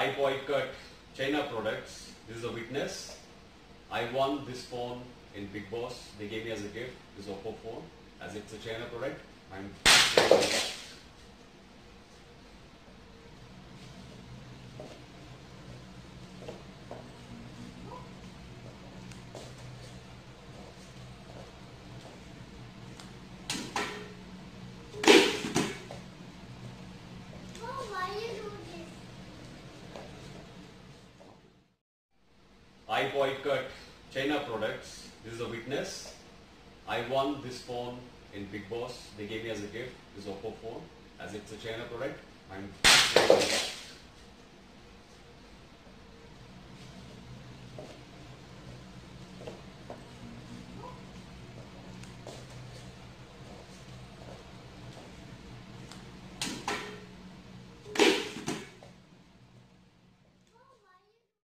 I boycott China products. This is a witness. I won this phone in Bigg Boss. They gave me as a gift this Oppo phone. As it's a China product, I'm I boycott China products. This is a witness. I won this phone in Bigg Boss. They gave me as a gift this Oppo phone. As it's a China product, I'm